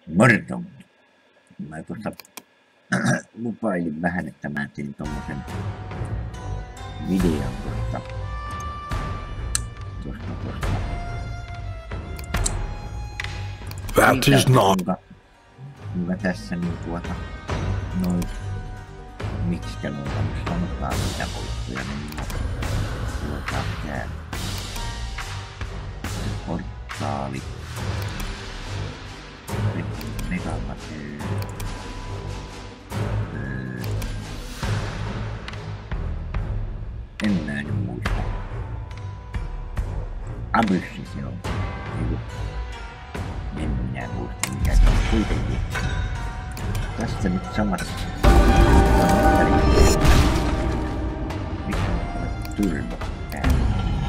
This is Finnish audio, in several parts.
Mordon. Mä tuossa lupailin vähän, että mä tein tommosen videon tuosta. That is not. Kuinka tässä niin noin, miksikä noita nyt sanotaan, mitä voittoja mennä. Tää portaali. Megamatee. En mä nyt muista. Abyssi se on. En minä muista mikä se on kuitenkin. Tässä nyt samat. Mikä on turbo täällä?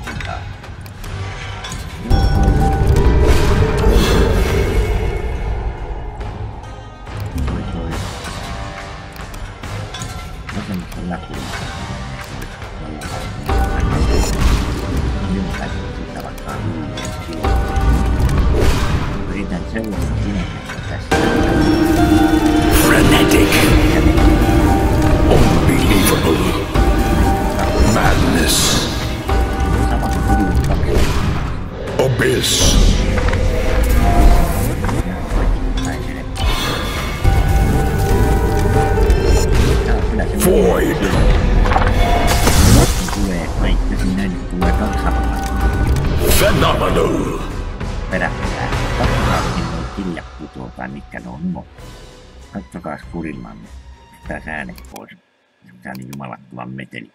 Vasemmassa läpuissa. Sitä vaikkaan yritän sellaista tilannetta tässä. Frenetic. Unbelievable. Madness. Abyss. Void. Tulee kaikki sinne, nyt tulee Phenomenal. perättää. Katsotaan noin kiljat putoakaan, mitkä ne on. Katsokaa kurillaan sitä äänet pois. Tää on jumalattoman meteli.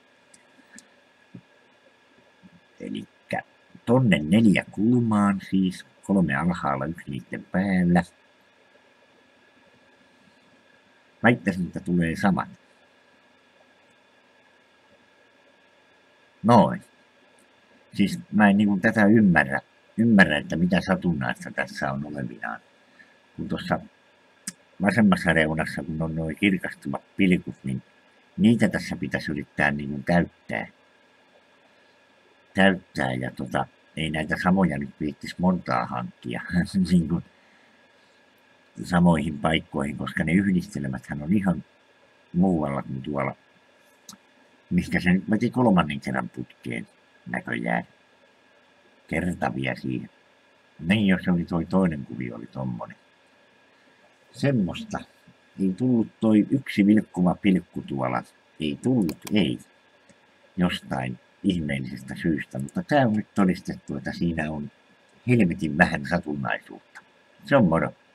Elikkä tonne 4 kulmaan siis. 3 alhaalla, 1 niitten päällä. Väittäisin, että tulee samat. Noin. Siis mä en niinku tätä ymmärrä, että mitä satunnaista tässä on olevinaan. Kun tuossa vasemmassa reunassa, kun on nuo kirkastuvat pilkut, niin niitä tässä pitäisi yrittää niinku täyttää ja ei näitä samoja nyt viittis montaa hankkia niin kuin samoihin paikkoihin, koska ne yhdistelemäthän on ihan muualla kuin tuolla, mistä se nyt veti 3. kerran putkeen näköjään. Kertavia siihen. Niin, jos se oli toi toinen kuvio, oli tommonen. Semmosta. Ei tullut toi yksi vilkkuva pilkku tuolla. Ei tullut, ei. Jostain ihmeellisestä syystä, mutta tää on nyt todistettu, että siinä on helvetin vähän satunnaisuutta. Se on moro.